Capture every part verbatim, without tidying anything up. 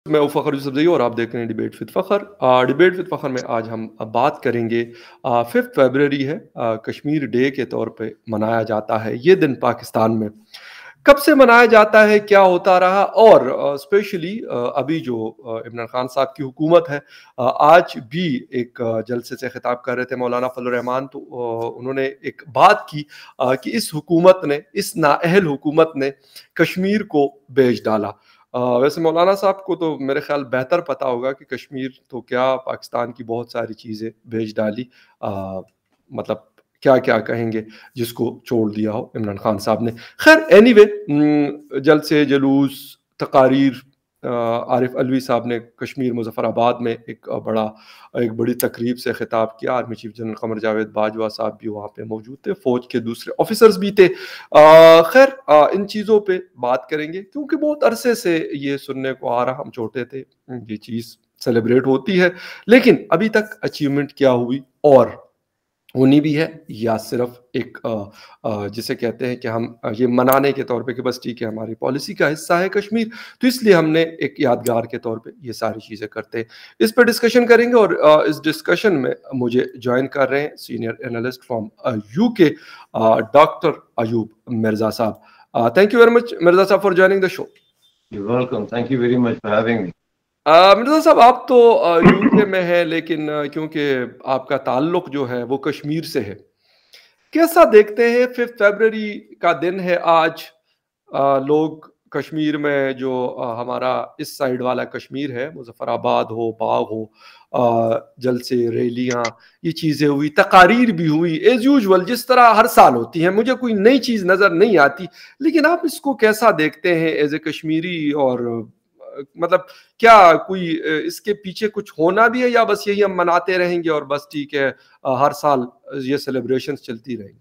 मैं हूं फ़खर यूसुफ़ज़ई और आप देख रहे हैं debate with Fakhar. Uh, debate with Fakhar में आज हम अ, बात करेंगे अ, फ़िफ्थ फ़रवरी है, अ, कश्मीर डे के तौर पे मनाया जाता है। ये दिन पाकिस्तान में कब से मनाया जाता है, क्या होता रहा और अ, स्पेशली अ, अभी जो अ, इमरान खान साहब की हुकूमत है, अ, आज भी एक अ, जलसे से खिताब कर रहे थे मौलाना फजल रहमान, तो अ, उन्होंने एक बात की अ, कि इस हुकूमत ने, इस नाअहल हुकूमत ने कश्मीर को बेच डाला। अ, वैसे मौलाना साहब को तो मेरे ख़्याल बेहतर पता होगा कि कश्मीर तो क्या, पाकिस्तान की बहुत सारी चीज़ें बेच डाली। अ, मतलब क्या-क्या कहेंगे जिसको छोड़ दिया हो इमरान खान साहब ने। ख़ैर एनीवे, उम, जलसे, जुलूस, तकारीर, अ, आरिफ अलवी साहब ने कश्मीर मुज़फ़्फ़राबाद में एक अ, बड़ा एक बड़ी तकरीब से खिताब किया। Army chief general Qamar Javed Bajwa साहब भी वहाँ पे मौजूद थे, फ़ौज के दूसरे ऑफ़िसर्स भी थे। अ, ख़ैर अ, इन चीज़ों पे बात करेंगे क्योंकि बहुत अरसे से ये सुनने को आ रहा, हम छोटे थे, ये चीज़ सेलिब्रेट होती है, लेकिन अभी तक अचीवमेंट क्या हुई और होनी भी है या सिर्फ एक अ अ, जिसे कहते हैं कि हम अ, ये मनाने के तौर पे कि बस ठीक है हमारी पॉलिसी का हिस्सा है कश्मीर, तो इसलिए हमने एक यादगार के तौर पे ये सारी चीज़ें करते हैं। इस पे डिस्कशन करेंगे और अ, इस डिस्कशन में मुझे जॉइन कर रहे हैं senior analyst from uh, UK, uh, doctor Ayub Mirza साहब। Uh, thank you very much Mirza साहब for joining the show. You're welcome. Thank you very much for having me. Uh, Mirza साहब, आप तो अ, यूके में हैं, लेकिन अ, क्योंकि आपका ताल्लुक जो है वो कश्मीर से है, कैसा देखते हैं फ़िफ्थ फ़रवरी का दिन है आज? अ, लोग कश्मीर में जो अ, हमारा इस साइड वाला कश्मीर है, मुज़फ़्फ़राबाद हो, बाग हो, अ, जलसे, रैलियाँ, ये चीज़ें हुई, तकारीर भी हुई एज़ यूजुअल जिस तरह हर साल होती हैं। मुझे कोई नई चीज़ नज़र नहीं आती, लेकिन आप इसको कैसा देखते हैं एज़ ए कश्मीरी? और अ, मतलब क्या कोई अ, इसके पीछे कुछ होना भी है या बस यही हम मनाते रहेंगे और बस ठीक है, अ, हर साल ये सेलिब्रेशंस चलती रहेंगी?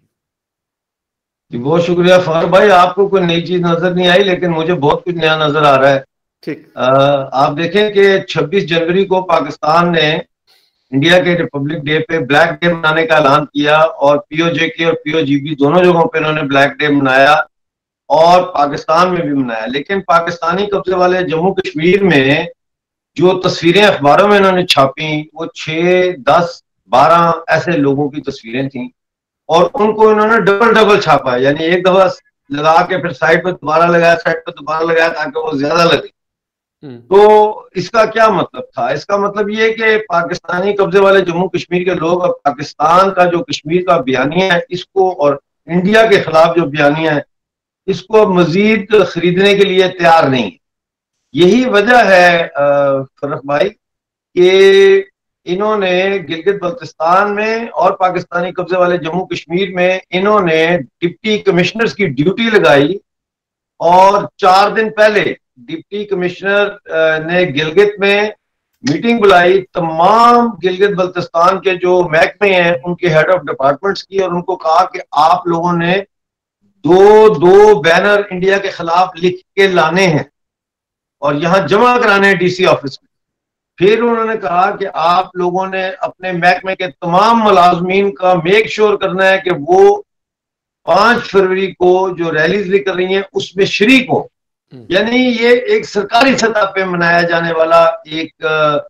जी, बहुत शुक्रिया फखर भाई। आपको कोई नई चीज नजर नहीं आई, लेकिन मुझे बहुत कुछ नया नजर आ रहा है। ठीक। अ, आप देखें कि छब्बीस जनवरी को पाकिस्तान ने इंडिया के रिपब्लिक डे पे ब्लैक डे मनाने का ऐलान किया और पीओजे के और पीओजीबी दोनों जगहों पे इन्होंने ब्लैक डे मनाया और पाकिस्तान में भी मनाया। लेकिन पाकिस्तानी कब्जे वाले जम्मू कश्मीर में जो तस्वीरें अखबारों में इन्होंने छापी, वो छह दस बारह ऐसे लोगों की तस्वीरें थी और उनको इन्होंने डबल डबल छापा है। यानी एक दफा लगा के फिर साइड पे दोबारा लगाया, साइड पे दोबारा लगाया, ताकि वो ज्यादा लगे। हम्म। तो इसका क्या मतलब था? इसका मतलब ये है कि पाकिस्तानी कब्जे वाले जम्मू कश्मीर के लोग अब पाकिस्तान का जो कश्मीर का बयानिया है इसको, और इंडिया के खिलाफ जो बयानिया है इसको अब मजीद खरीदने के लिए तैयार नहीं। यही वजह है फरख भाई कि इन्होंने गिलगित बल्तिस्तान में और पाकिस्तानी कब्जे वाले जम्मू कश्मीर में इन्होंने डिप्टी कमिश्नर्स की ड्यूटी लगाई और चार दिन पहले डिप्टी कमिश्नर ने गिलगित में मीटिंग बुलाई तमाम गिलगित बल्तिस्तान के जो महकमे हैं उनके हेड ऑफ डिपार्टमेंट्स की, और उनको कहा कि आप लोगों ने दो दो बैनर इंडिया के खिलाफ लिख के लाने हैं और यहां जमा कराने हैं डीसी ऑफिस में। फिर उन्होंने कहा कि आप लोगों ने अपने महकमे के तमाम मुलाजमीन का मेक श्योर करना है कि वो पांच फरवरी को जो रैलीज निकल रही हैं उसमें शरीक हो। यानी ये एक सरकारी सतह पे मनाया जाने वाला एक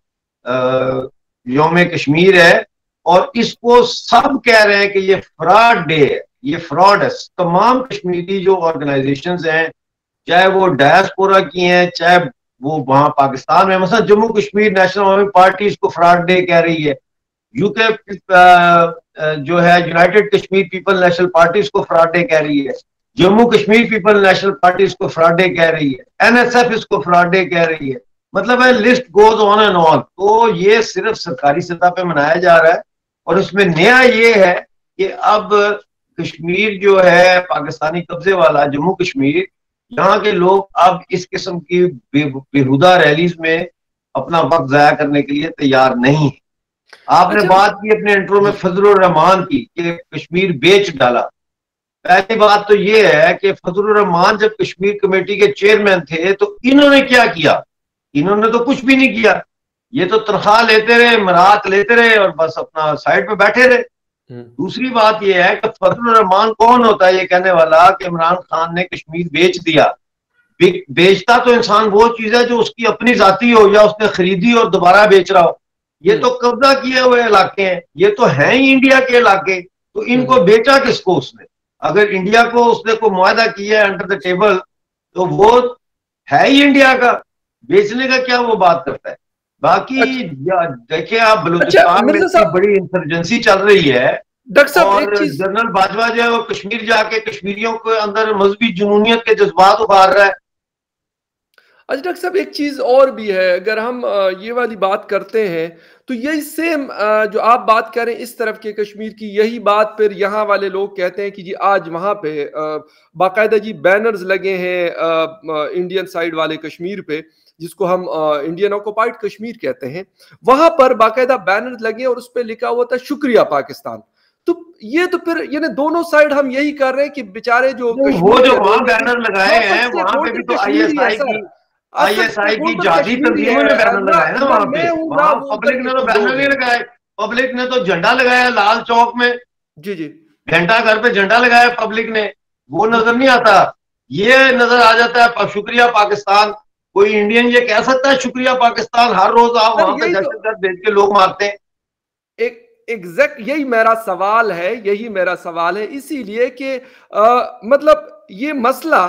यौम कश्मीर है और इसको सब कह रहे हैं कि ये फ्रॉड डे है, ये फ्रॉड है। तमाम कश्मीरी जो ऑर्गेनाइजेशंस हैं, चाहे वो डायस्पोरा की हैं, चाहे वो वहां पाकिस्तान में, मतलब जम्मू कश्मीर नेशनल अवामी पार्टी इसको फ्रॉड डे कह रही है। यूके जो है united Kashmir people national party इसको फ्रॉड डे कह रही है। Jammu Kashmir people national party इसको फ्रॉड डे कह रही है। एनएसएफ इसको फ्रॉड डे कह रही है। मतलब है list goes on and on. तो ये सिर्फ सरकारी सतह पे मनाया जा रहा है और इसमें नया ये है कि अब कश्मीर जो है पाकिस्तानी कब्जे वाला जम्मू कश्मीर, यहाँ के लोग अब इस किस्म की बेहुदा रैलीज में अपना वक्त जाया करने के लिए तैयार नहीं है। आपने अच्छा। बात की अपने इंट्रो में फजलुर रहमान की कि कश्मीर बेच डाला। पहली बात तो ये है कि फजलुर रहमान जब कश्मीर कमेटी के चेयरमैन थे तो इन्होंने क्या किया? इन्होंने तो कुछ भी नहीं किया। ये तो तनख्वाह लेते रहे, मराहत लेते रहे और बस अपना साइड पे बैठे रहे। दूसरी बात यह है कि फजलुर रहमान कौन होता है ये कहने वाला कि इमरान खान ने कश्मीर बेच दिया? बेचता तो इंसान वो चीज है जो उसकी अपनी जाती हो या उसने खरीदी और दोबारा बेच रहा हो। ये तो कब्जा किए हुए इलाके हैं, ये तो हैं ही इंडिया के इलाके, तो इनको बेचा किसको उसने? अगर इंडिया को उसने कोई मुआहदा किया है अंडर द टेबल, तो वो है ही इंडिया का, बेचने का क्या वो बात करता है? बाकी अच्छा, देखिए आप, अच्छा बलूचिस्तान में मिर्जा इतनी साहब, बड़ी इंसर्जेंसी चल रही है डॉक्टर साहब एक और चीज, जनरल बाजवा जो है वो कश्मीर जाके कश्मीरियों के अंदर मजहबी जुनूनियत के जज्बात उभार रहा है। अच्छा डॉक्टर साहब एक चीज और भी है, अगर हम अ, ये वाली बात करते हैं तो यही सेम जो आप बात करें इस तरफ के कश्मीर की, यही बात फिर यहाँ वाले लोग कहते हैं कि जी आज वहां पे अ, बाकायदा जी बैनर्स लगे हैं अ, अ, इंडियन साइड वाले कश्मीर पे, जिसको हम अ, इंडियन ऑक्युपाइड कश्मीर कहते हैं, वहां पर बाकायदा बैनर्स लगे और उस पर लिखा हुआ था शुक्रिया पाकिस्तान। तो ये तो फिर यानी दोनों साइड हम यही कर रहे हैं कि बेचारे जो वो कश्मीर जो के वहां लोग हैं बैनर लगाए असद हैं वहां पे भी स्टेक तो कश्मीरी है आईएसआई सर, की असद आईएसआई स्टेक की होल्डर जादी कश्मीरी तंजीमों ने है, बैनर ना लगाए ना ना वहां पे। मैं हूं ना वहां वो उधर पब्लिक के ने तो कोई बैनर लोग नहीं हैं। लगाए, पब्लिक ने तो झंडा लगाया लाल चौक में, जी जी घंटा घर पे झंडा लगाया पब्लिक ने, वो जी नजर जी। नहीं आता। ये नजर आ जाता है शुक्रिया पाकिस्तान। कोई इंडियन ये कह सकता है शुक्रिया पाकिस्तान? हर रोज आप सर वहां पे यही तो दहशतगर्द भेज के लोग मारते हैं। एक एग्जैक्ट यही मेरा सवाल है, यही मेरा सवाल है, इसीलिए कि अ, मतलब ये मसला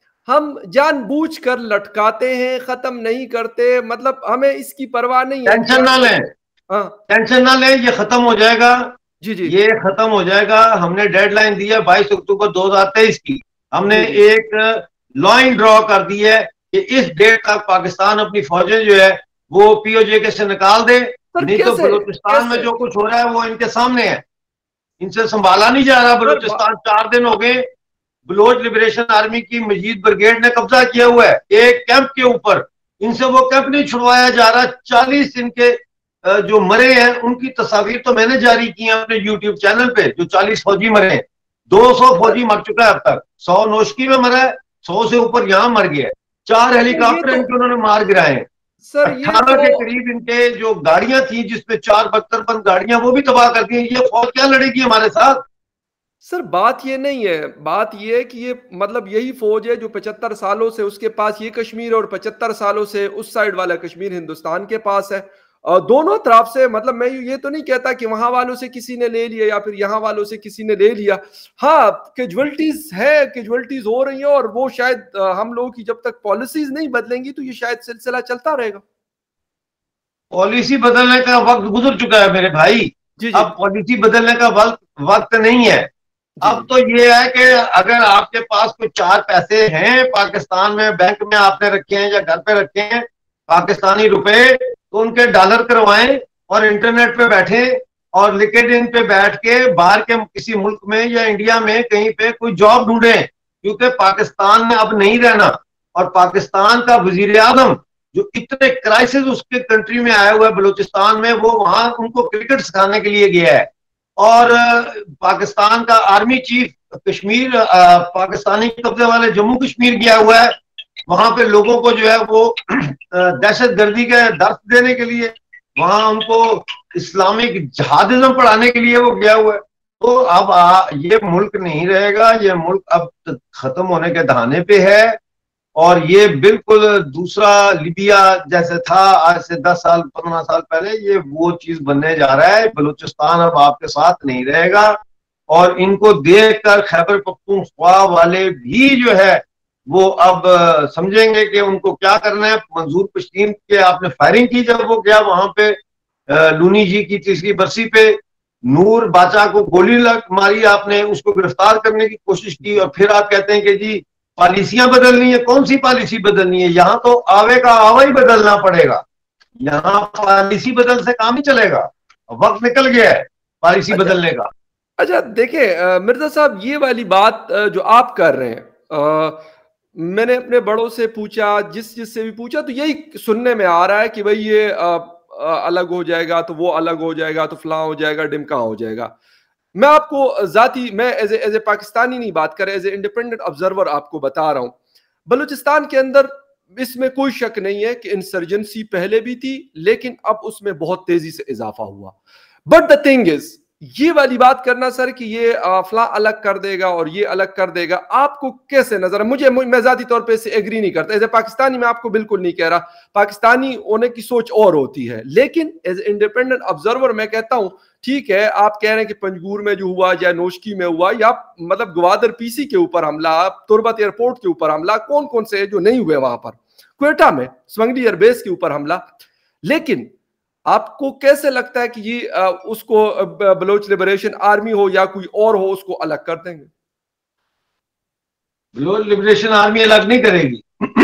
हम जानबूझकर लटकाते हैं, खत्म नहीं करते, मतलब हमें इसकी परवाह नहीं है कि टेंशन ना यार लें, हाँ। टेंशन ना लें, ये खत्म हो जाएगा, जी जी ये खत्म हो जाएगा। हमने डेडलाइन दी है बाईस अक्टूबर दो हजार तेईस की। हमने जी जी। एक लाइन ड्रॉ कर दी है कि इस डेट तक पाकिस्तान अपनी फौजें जो है वो पीओजे के से निकाल दे, सर नहीं तो कैसे बलूचिस्तान में कैसे जो कुछ हो रहा है वो इनके सामने है, इनसे संभाला नहीं जा रहा। सर बा- बलूचिस्तान चार दिन हो गए, बलोच लिबरेशन आर्मी की मजीद ब्रिगेड ने कब्जा किया हुआ है एक कैंप के ऊपर, इनसे वो कैंप नहीं छुड़वाया जा रहा। चालीस इनके जो मरे हैं उनकी तस्वीर तो मैंने जारी की है अपने यूट्यूब चैनल पे, जो चालीस फौजी मरे हैं। दो सौ सर फौजी मर चुका है अब तक, सौ नोशकी में मरा है, सौ से ऊपर यहां मर गया है, चार सर ये हेलीकॉप्टर तो इनके उन्होंने मार गिराए हैं, सर ये अट्ठारह तो के करीब इनके जो गाड़ियां थी जिसमें चार बख्तरबंद गाड़ियां वो भी तबाह कर दी। ये फौज क्या लड़ेगी हमारे साथ? सर बात ये नहीं है, बात ये है कि ये मतलब यही फौज है जो पचहत्तर सालों से उसके पास ये कश्मीर और पचहत्तर सालों से उस साइड वाला कश्मीर हिंदुस्तान के पास है। और दोनों तरफ से मतलब मैं ये तो नहीं कहता कि वहां वालों से किसी ने ले लिया या फिर यहाँ वालों से किसी ने ले लिया। हाँ कैजुअलिटीज है, कैजुअलिटीज हो रही हैं और वो शायद अ, हम लोगों की जब तक पॉलिसीज नहीं बदलेंगी तो ये शायद सिलसिला चलता रहेगा। पॉलिसी बदलने का वक्त गुजर चुका है मेरे भाई। जी जी अब पॉलिसी बदलने का वक्त वक्त नहीं है। जी अब जी तो ये है कि अगर आपके पास कुछ चार पैसे हैं पाकिस्तान में, बैंक में आपने रखे हैं या घर पे रखे हैं पाकिस्तानी रुपए, तो उनके डॉलर करवाएं और इंटरनेट पे बैठे और लिंक्डइन पे बैठ के बाहर के किसी मुल्क में या इंडिया में कहीं पे कोई जॉब ढूंढें, क्योंकि पाकिस्तान में अब नहीं रहना। और पाकिस्तान का वजीर आजम जो इतने क्राइसिस उसके कंट्री में आया हुआ है बलूचिस्तान में, वो वहां उनको क्रिकेट सिखाने के लिए गया है। और पाकिस्तान का आर्मी चीफ कश्मीर पाकिस्तानी कब्जे वाले जम्मू कश्मीर गया हुआ है, वहां पे लोगों को जो है वो दहशत गर्दी का दर्द देने के लिए, वहां उनको इस्लामिक जिहादिज्म पढ़ाने के लिए वो गया हुआ है। तो अब आ, ये मुल्क नहीं रहेगा, ये मुल्क अब खत्म होने के दहाने पे है। और ये बिल्कुल दूसरा लिबिया जैसे था आज से दस साल पंद्रह साल पहले, ये वो चीज बनने जा रहा है। बलूचिस्तान अब आपके साथ नहीं रहेगा और इनको देखकर खैबर पख्तूनख्वा वाले भी जो है वो अब समझेंगे कि उनको क्या करना है। मंजूर पश्तीन के आपने फायरिंग की जब वो गया वहां पे लूनी जी की तीसरी बरसी पे, नूर बाचा को गोली लग मारी आपने, उसको गिरफ्तार करने की कोशिश की और फिर आप कहते हैं कि जी पॉलिसियां बदलनी है। कौन सी पॉलिसी बदलनी है? यहाँ तो आवे का आवा ही बदलना पड़ेगा, यहाँ पॉलिसी बदल से काम ही चलेगा, वक्त निकल गया है पॉलिसी अच्छा बदलने का। अच्छा देखिए मिर्जा साहब ये वाली बात अ, जो आप कर रहे हैं, अ, मैंने अपने बड़ों से पूछा, जिस जिससे भी पूछा तो यही सुनने में आ रहा है कि भाई ये अ, अ, अलग हो जाएगा तो वो अलग हो जाएगा तो फलां हो जाएगा डिमका हो जाएगा। मैं आपको जाती मैं एज एज ए पाकिस्तानी नहीं बात कर, एज ए इंडिपेंडेंट ऑब्जर्वर आपको बता रहा हूं, बलूचिस्तान के अंदर इसमें कोई शक नहीं है कि इंसर्जेंसी पहले भी थी लेकिन अब उसमें बहुत तेजी से इजाफा हुआ। बट द थिंग इज ये वाली बात करना सर कि ये फला अलग कर देगा और ये अलग कर देगा, आपको कैसे नजर है? मुझे मैं जाती तौर पे इससे एग्री नहीं करता। एज ए पाकिस्तानी मैं आपको बिल्कुल नहीं कह रहा, पाकिस्तानी होने की सोच और होती है, लेकिन एज इंडिपेंडेंट ऑब्जर्वर मैं कहता हूं ठीक है, आप कह रहे हैं कि पंजगूर में जो हुआ या नोशकी में हुआ या मतलब ग्वादर पीसी के ऊपर हमला, तुरबत एयरपोर्ट के ऊपर हमला, कौन कौन से जो नहीं हुए वहां पर, क्वेटा में स्वंगली एयरबेस के ऊपर हमला, लेकिन आपको कैसे लगता है कि ये आ, उसको बलोच लिबरेशन आर्मी हो या कोई और हो उसको अलग कर देंगे? बलोच लिबरेशन आर्मी अलग नहीं करेगी।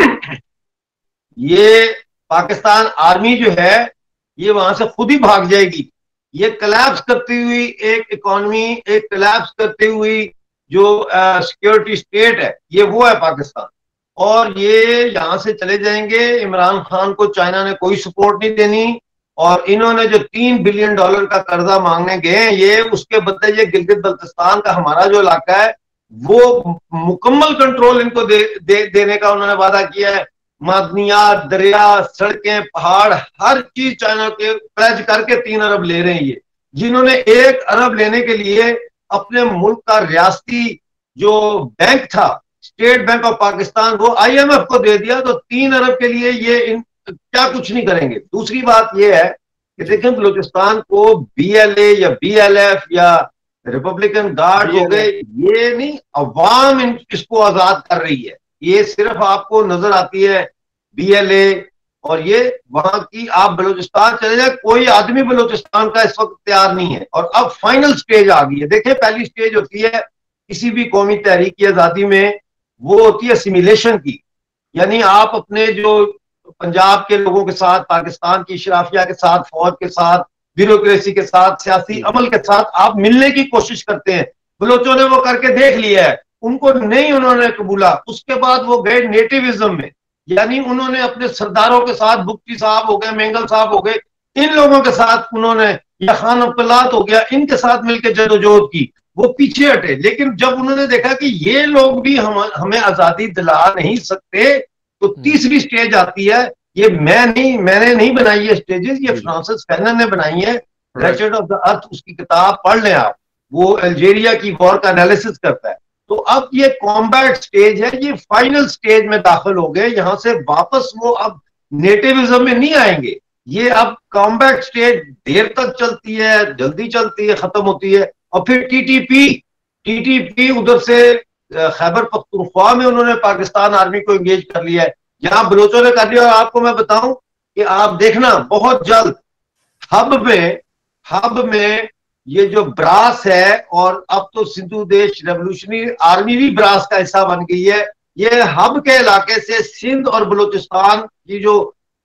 ये पाकिस्तान आर्मी जो है ये वहां से खुद ही भाग जाएगी। ये कलैप्स करती हुई एक इकोनॉमी, एक कलैप्स करती हुई जो सिक्योरिटी स्टेट है, ये वो है पाकिस्तान। और ये यहां से चले जाएंगे। इमरान खान को चाइना ने कोई सपोर्ट नहीं देनी, और इन्होंने जो तीन बिलियन डॉलर का कर्जा मांगने गए ये उसके बदले ये गिलगित बल्तिस्तान का हमारा जो इलाका है वो मुकम्मल कंट्रोल इनको दे, दे, देने का उन्होंने वादा किया है। मादनियात, दरिया, सड़कें, पहाड़, हर चीज चाइना के प्लेज करके तीन अरब ले रहे हैं ये, जिन्होंने एक अरब लेने के लिए अपने मुल्क का रियासती जो बैंक था, स्टेट बैंक ऑफ पाकिस्तान, वो आईएमएफ को दे दिया। तो तीन अरब के लिए ये इन क्या कुछ नहीं करेंगे। दूसरी बात यह है कि देखें बलूचिस्तान को बीएलए या बीएलएफ या रिपब्लिकन गार्ड हो गए, ये नहीं, अवाम इसको आजाद कर रही है। ये सिर्फ आपको नजर आती है बीएलए और ये वहां की। आप बलूचिस्तान चले जाए, कोई आदमी बलूचिस्तान का इस वक्त तैयार नहीं है। और अब फाइनल स्टेज आ गई है। देखें पहली स्टेज होती है किसी भी कौमी तहरीक की आजादी में, वो होती है असिमिलेशन की, यानी आप अपने जो पंजाब के लोगों के साथ, पाकिस्तान की शराफिया के साथ, फौज के साथ, ब्यूरोक्रेसी के साथ, सियासी अमल के साथ आप मिलने की कोशिश करते हैं। बलोचों ने वो करके देख लिया है, उनको नहीं उन्होंने कबूला। उसके बाद वो गए नेटिविज्म में, यानी उन्होंने अपने सरदारों के साथ, बुक्टी साहब हो गए, मेंगल साहब हो गए, इन लोगों के साथ उन्होंने, या खान अब्दुल्लात हो गया, इनके साथ मिलकर जदोजहद की। वो पीछे हटे। लेकिन जब उन्होंने देखा कि ये लोग भी हम हमें आजादी दिला नहीं सकते, तो तीसरी स्टेज आती है। ये मैं नहीं मैंने नहीं बनाई है स्टेजेस, ये फ्रांसिस फैनन ने बनाई है। रेचर्ड ऑफ द अर्थ, उसकी किताब पढ़ लें आप, वो अल्जीरिया की वॉर का एनालिसिस करता है। तो अब ये कॉम्बैट स्टेज है, ये फाइनल स्टेज में दाखिल हो गए। यहां से वापस वो अब नेटिविज्म में नहीं आएंगे। ये अब कॉम्बैट स्टेज देर तक चलती है, जल्दी चलती है, खत्म होती है। और फिर टीटीपी टीटीपी उधर से खैबर पख्तूनख्वा में उन्होंने पाकिस्तान आर्मी को एंगेज कर लिया है, यहां बलोचों ने कर लिया। और आपको मैं बताऊं कि आप देखना बहुत जल्द हब में हब में ये जो ब्रास है, और अब तो सिंधु देश रेवोल्यूशनरी आर्मी भी ब्रास का हिस्सा बन गई है। ये हब के इलाके से सिंध और बलूचिस्तान की जो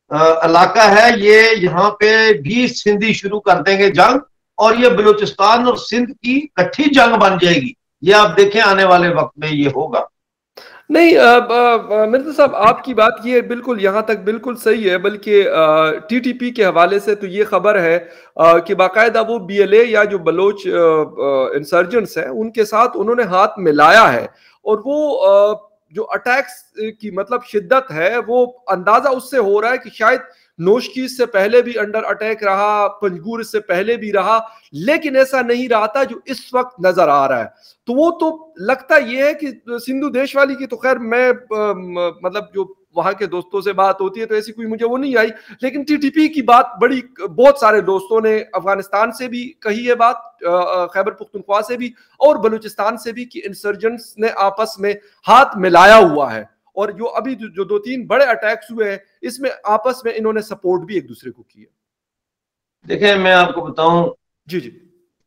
इलाका है, ये यहाँ पे भी सिंधी शुरू कर देंगे जंग, और ये बलूचिस्तान और सिंध की इकट्ठी जंग बन जाएगी। ये आप देखें आने वाले वक्त में ये होगा। नहीं मिर्जा साहब, आपकी बात ये बिल्कुल यहाँ तक बिल्कुल सही है, बल्कि टीटीपी के हवाले से तो ये खबर है आ, कि बाकायदा वो बीएलए या जो बलोच इंसर्जेंट्स हैं उनके साथ उन्होंने हाथ मिलाया है। और वो आ, जो अटैक्स की मतलब शिद्दत है, वो अंदाजा उससे हो रहा है कि शायद नोशकी से पहले भी अंडर अटैक रहा, पंजगूर से पहले भी रहा, लेकिन ऐसा नहीं रहा था जो इस वक्त नजर आ रहा है। तो वो तो लगता ये है कि सिंधु देश वाली की तो खैर मैं आ, मतलब जो वहां के दोस्तों से बात होती है तो ऐसी कोई मुझे वो नहीं आई, लेकिन टीटीपी की बात बड़ी बहुत सारे दोस्तों ने अफगानिस्तान से भी कही है बात, खैबर पुख्तनख्वा से भी और बलूचिस्तान से भी, कि इंसर्जेंट्स ने आपस में हाथ मिलाया हुआ है। और जो अभी जो दो तीन बड़े अटैक्स हुए हैं इसमें आपस में इन्होंने सपोर्ट भी एक दूसरे को किया। देखिए मैं आपको बताऊं, जी जी,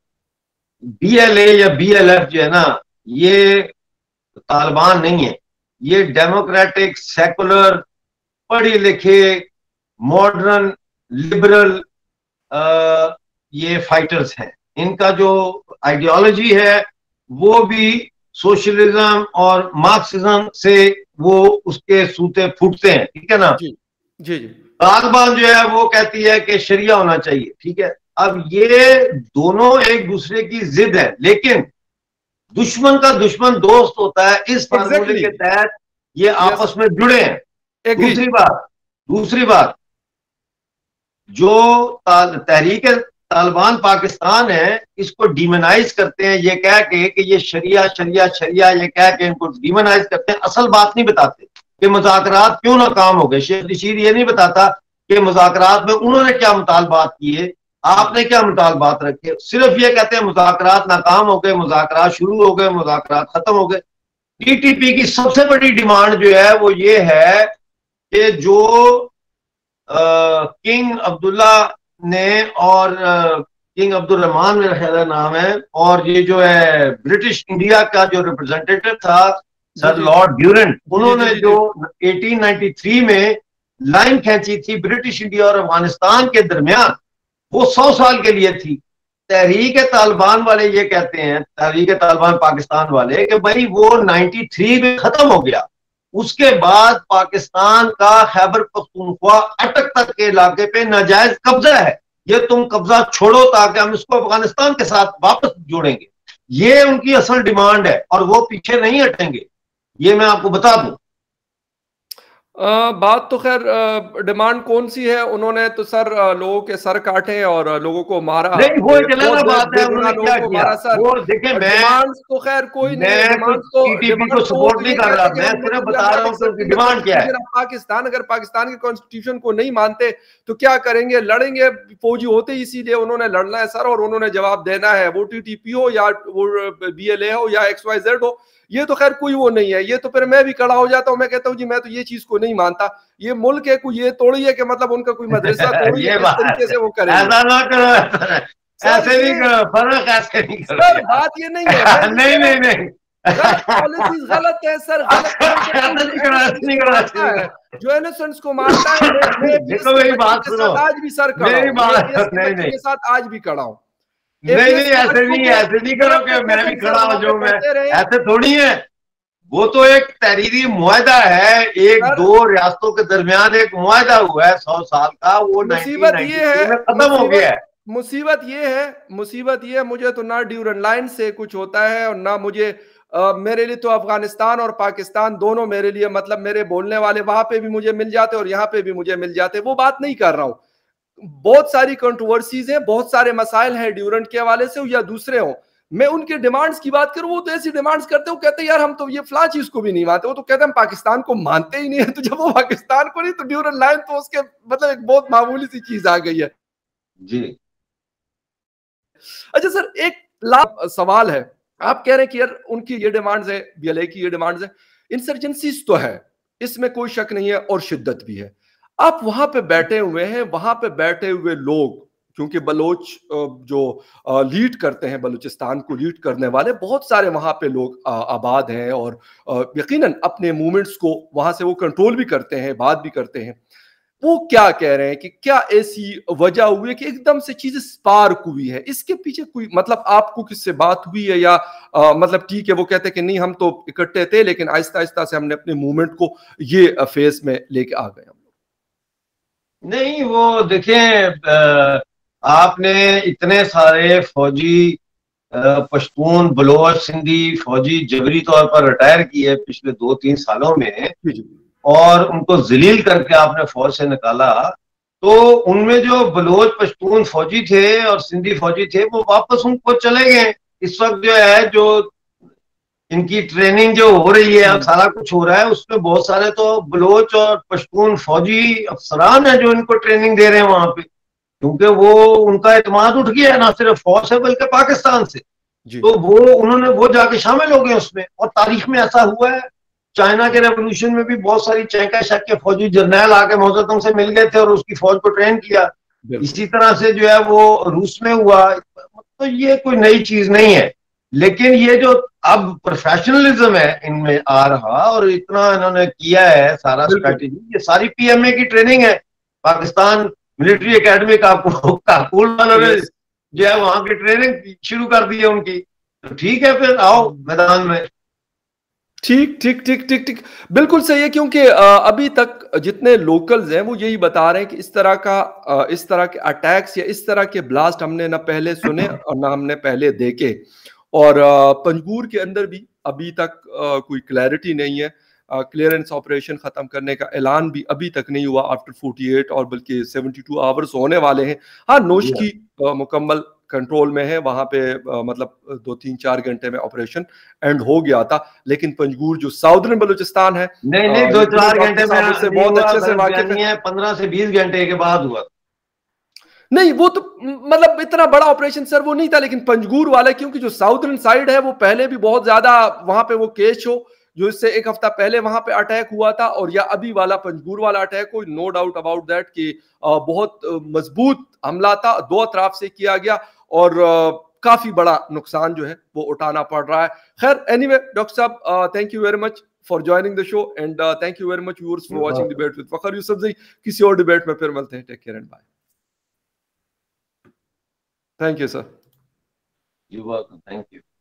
बीएलए या बीएलएफ जो है ना, ये तालिबान नहीं है। ये डेमोक्रेटिक, सेकुलर, पढ़े लिखे, मॉडर्न, लिबरल ये फाइटर्स हैं। इनका जो आइडियोलॉजी है वो भी सोशलिज्म और मार्क्सिज्म से वो उसके सूते फूटते हैं, ठीक है ना। जी जी जी। तालिबान जो है वो कहती है कि शरिया होना चाहिए, ठीक है। अब ये दोनों एक दूसरे की जिद है, लेकिन दुश्मन का दुश्मन दोस्त होता है, इस फार्मूले के तहत ये आपस में जुड़े हैं। दूसरी बात दूसरी बात जो तहरीक तालिबान पाकिस्तान है इसको डिमोनाइज करते हैं, ये कह के कि ये शरिया शरिया शरिया ये कह के इनको डिमोनाइज करते हैं, असल बात नहीं बताते कि मुज़ाकरात क्यों नाकाम हो गए। शेख रशीद ये नहीं बताता कि मुज़ाकरात में उन्होंने क्या मुतालबात किए, आपने क्या मुतालबात रखे, सिर्फ ये कहते हैं मुज़ाकरात नाकाम हो गए, मुज़ाकरात शुरू हो गए, मुज़ाकरात खत्म हो गए। टीटीपी की सबसे बड़ी डिमांड जो है वो ये है कि जो आ, किंग अब्दुल्ला ने और किंग अब्दुल रहमान मेरा ख्याल नाम है, और ये जो है ब्रिटिश इंडिया का जो रिप्रेजेंटेटिव था सर लॉर्ड ड्यूरेंट, उन्होंने जो अठारह सौ तिरानवे में लाइन खींची थी ब्रिटिश इंडिया और अफगानिस्तान के दरमियान, वो सौ साल के लिए थी। तहरीक तालिबान वाले ये कहते हैं, तहरीक तालिबान पाकिस्तान वाले, कि भाई वो तिरानवे में खत्म हो गया, उसके बाद पाकिस्तान का खैबर पख्तूनख्वा अटक तक के इलाके पे नाजायज कब्जा है, ये तुम कब्जा छोड़ो ताकि हम इसको अफगानिस्तान के साथ वापस जोड़ेंगे। ये उनकी असल डिमांड है और वो पीछे नहीं हटेंगे, ये मैं आपको बता दूं। आ, बात तो खैर डिमांड कौन सी है, उन्होंने तो सर लोगों के सर काटे और लोगों को मारा, नहीं वो चलेगा बात है, उन्होंने क्या किया सर। वो देखे, मैं डिमांड्स तो खैर कोई नहीं, डिमांड तो टीटीपी को सपोर्ट नहीं कर रहा, मैं सिर्फ बता रहा हूं कि उनकी डिमांड क्या है। पाकिस्तान अगर पाकिस्तान के कॉन्स्टिट्यूशन को नहीं मानते तो क्या करेंगे, लड़ेंगे, फौजी होते इसीलिए उन्होंने लड़ना है सर, और उन्होंने जवाब देना है, वो टीटीपी हो या वो बीएलए हो या एक्स वाई जेड हो, ये तो खैर कोई वो नहीं है। ये तो फिर मैं भी खड़ा हो जाता हूँ, मैं कहता हूँ जी मैं तो ये चीज को नहीं मानता, ये मुल्क है, कोई ये थोड़ी है कि मतलब उनका कोई मदरसा थोड़ी है, किस तरीके से वो करेंगे। ऐसा ना करो, ऐसे नहीं करो, फर्क ऐसे नहीं करो सर, बात ये नहीं है। नहीं नहीं नहीं पॉलिसीज गलत है सर, गलत जो इनोसेंट्स को मारता है। देखो मेरी बात सुनो, आज भी सर मेरी बात नहीं के साथ आज भी खड़ा हूँ। नहीं नहीं ऐसे नहीं, ऐसे नहीं करो कि मैं भी खड़ा हो जाऊं, मैं ऐसे थोड़ी है। वो तो एक तहरीरी मुआहदा है, एक दो रियासतों के दरमियान एक मुआहदा हुआ है सौ साल का, वो मुसीबत ये है, खत्म हो गया है। मुसीबत ये है, मुसीबत ये है, मुझे तो ना ड्यूरेंट लाइन से कुछ होता है और ना मुझे आ, मेरे लिए तो अफगानिस्तान और पाकिस्तान दोनों मेरे लिए, मतलब मेरे बोलने वाले वहां पे भी मुझे मिल जाते और यहाँ पे भी मुझे मिल जाते, वो बात नहीं कर रहा हूं। बहुत सारी कंट्रोवर्सीज हैं, बहुत सारे मसाइल हैं ड्यूरेंट के हवाले से या दूसरे हो, मैं उनके डिमांड्स की बात करूं, वो तो ऐसी डिमांड्स करते हो, कहते हैं यार हम तो ये फला चीज को भी नहीं मानते, वो तो कहते हैं हम पाकिस्तान को मानते ही नहीं है। तो जब वो पाकिस्तान को नहीं तो ड्यूरेंट लाइन तो उसके मतलब एक बहुत मामूली सी चीज आ गई है जी। अच्छा सर, एक लाभ सवाल है, आप कह रहे हैं कि यार उनकी ये डिमांड्स है, बीएलए की ये डिमांड्स है, इंसर्जेंसीज तो है, इसमें कोई शक नहीं है, और शिद्दत भी है। आप वहां पे बैठे हुए हैं, वहां पे बैठे हुए लोग, क्योंकि बलोच जो लीड करते हैं, बलूचिस्तान को लीड करने वाले बहुत सारे वहां पे लोग आबाद हैं और यकीनन अपने मूवमेंट्स को वहां से वो कंट्रोल भी करते हैं, बात भी करते हैं। वो क्या कह रहे हैं कि क्या ऐसी वजह हुई है कि एकदम से चीजें स्पार्क हुई है, इसके पीछे कोई मतलब आपको किससे बात हुई है या आ, मतलब ठीक है वो कहते हैं कि नहीं हम तो इकट्ठे थे लेकिन आहिस्ता आहिस्ता से हमने अपने मूवमेंट को ये फेज में लेके आ गए हम लोग? नहीं वो देखें, आपने इतने सारे फौजी पश्तून बलोच सिंधी फौजी जबरी तौर पर रिटायर किए पिछले दो तीन सालों में, और उनको जलील करके आपने फौज से निकाला, तो उनमें जो बलोच पश्तून फौजी थे और सिंधी फौजी थे वो वापस उनको चले गए। इस वक्त जो है जो इनकी ट्रेनिंग जो हो रही है और सारा कुछ हो रहा है, उसमें बहुत सारे तो बलोच और पश्तून फौजी अफसरान है जो इनको ट्रेनिंग दे रहे हैं वहां पे, क्योंकि वो उनका एतमाद उठ गया है ना सिर्फ फौज से बल्कि पाकिस्तान से, तो वो उन्होंने वो जाके शामिल हो गए उसमें। और तारीख में ऐसा हुआ है, चाइना के रेवोल्यूशन में भी बहुत सारी चैका शक के फौजी जर्नैल आके मौजूदों से मिल गए थे और उसकी फौज को ट्रेन किया। इसी तरह से जो है वो रूस में हुआ। तो ये कोई नई चीज नहीं है, लेकिन ये जो अब प्रोफेशनलिज्म है इनमें आ रहा और इतना इन्होंने किया है सारा स्ट्रैटेजी, ये सारी पीएमए की ट्रेनिंग है। पाकिस्तान मिलिट्री एकेडमी काकुल वालों ने जो है वहां की ट्रेनिंग शुरू कर दी है उनकी, तो ठीक है फिर आओ मैदान में। ठीक ठीक ठीक ठीक ठीक बिल्कुल सही है, क्योंकि अभी तक जितने लोकल्स हैं वो यही बता रहे हैं कि इस तरह का इस तरह के अटैक्स या इस तरह के ब्लास्ट हमने ना पहले सुने और ना हमने पहले देखे। और पंजगूर के अंदर भी अभी तक कोई क्लैरिटी नहीं है। क्लियरेंस ऑपरेशन खत्म करने का ऐलान भी अभी तक नहीं हुआ आफ्टर अड़तालीस और बल्कि बहत्तर आवर्स होने वाले हैं। हाँ, नोश की मुकम्मल कंट्रोल में है, वहां पे आ, मतलब दो तीन चार घंटे में ऑपरेशन एंड हो गया था, लेकिन पंजगूर जो साउदर्न बलूचिस्तान है, नहीं नहीं दो चार घंटे में से बहुत अच्छे से वाकिफ है, पंद्रह से बीस घंटे के बाद हुआ। नहीं, वो तो मतलब इतना बड़ा ऑपरेशन सर वो नहीं था, लेकिन पंजगूर वाला, क्योंकि जो साउदर्न साइड है वो पहले भी बहुत ज्यादा वहां पे वो केस हो, जो इससे एक हफ्ता पहले वहां पे अटैक हुआ था, और या अभी वाला पंजगूर वाला अटैक हो, नो डाउट अबाउट दैट कि बहुत मजबूत हमला था, दो अतराफ से किया गया, और काफी बड़ा नुकसान जो है वो उठाना पड़ रहा है। खैर, एनीवे डॉक्टर साहब, thank you very much for joining the show, and thank you very much viewers for watching debate with Fakhar Yousafzai. किसी और डिबेट में फिर मिलते हैं। Take care and bye. Thank you, sir. You're welcome. Thank you.